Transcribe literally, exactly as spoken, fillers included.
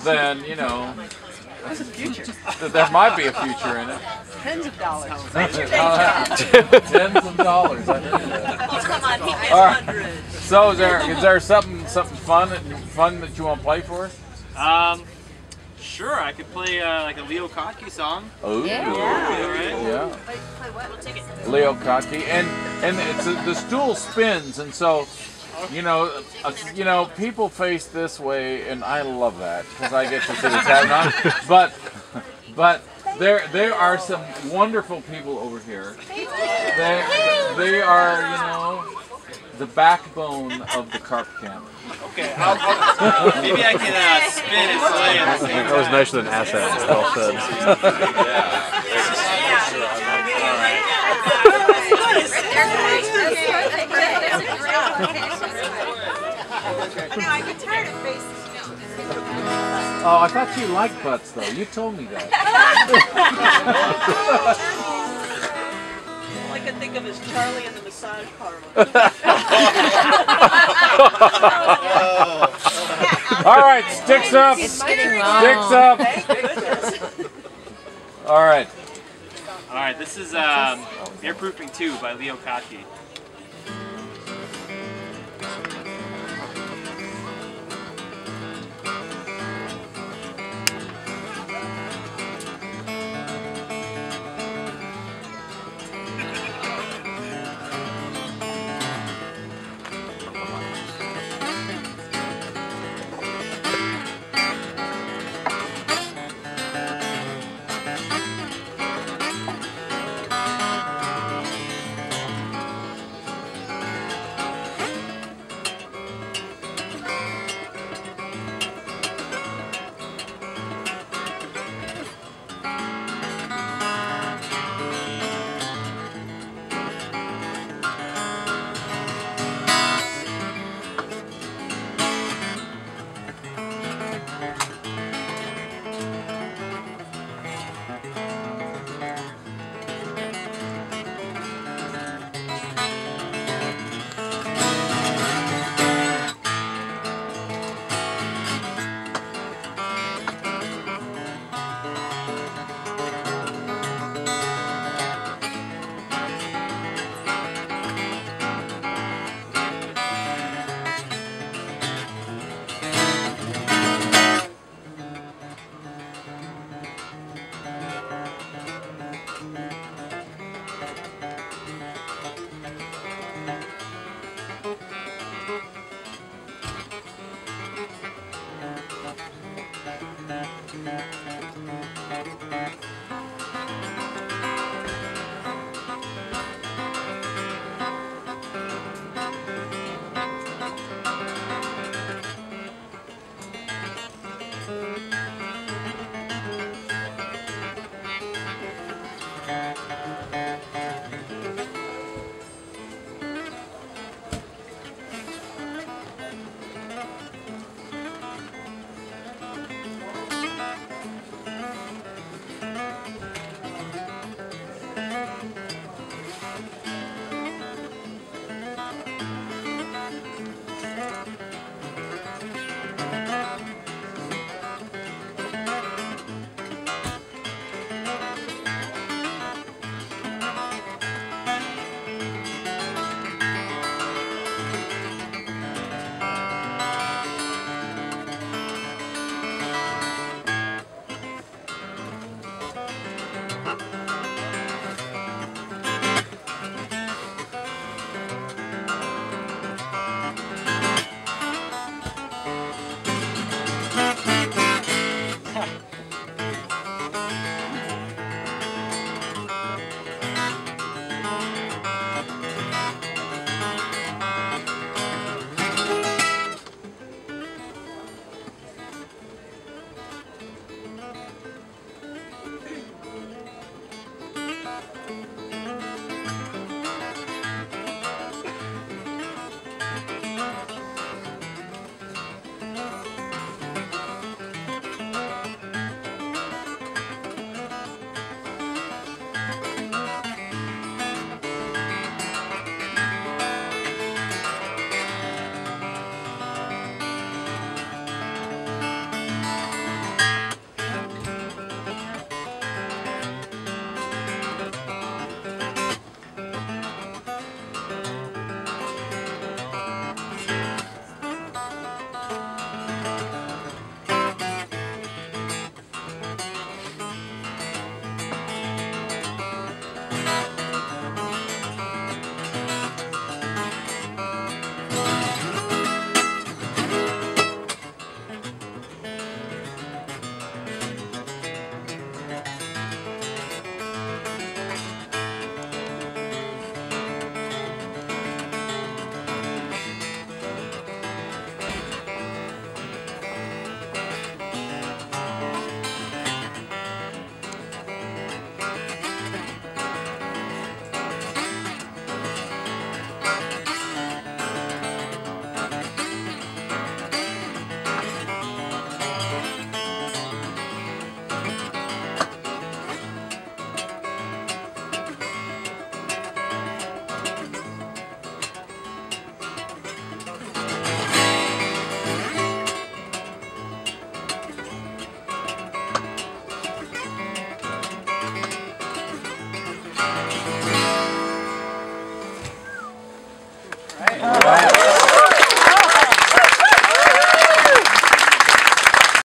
then you know there's a future. That there might be a future in it. Tens of dollars. Tens of dollars. I heard that. Oh, come on, he gets All right. hundreds. So is there is there something something fun that fun that you want to play for us? Um, sure. I could play uh, like a Leo Kottke song. Oh, Yeah. All right. yeah. Play, play what? We'll take it. Leo Kottke, and and it's a, the stool spins, and so you know uh, you know people face this way, and I love that because I get to see what's happening on. But but there there are some wonderful people over here. They they are you know the backbone of the Carp camp. Okay. I'll, I'll, maybe I can uh, spin and play at the same That was time. nicer than assets. Well said. I get tired of faces. Oh, I thought you liked butts though. You told me that. All I can think of is Charlie in the massage parlor. All right, sticks up. It's getting Sticks up. All right. All right. This is um, Airproofing two by Leo Kottke.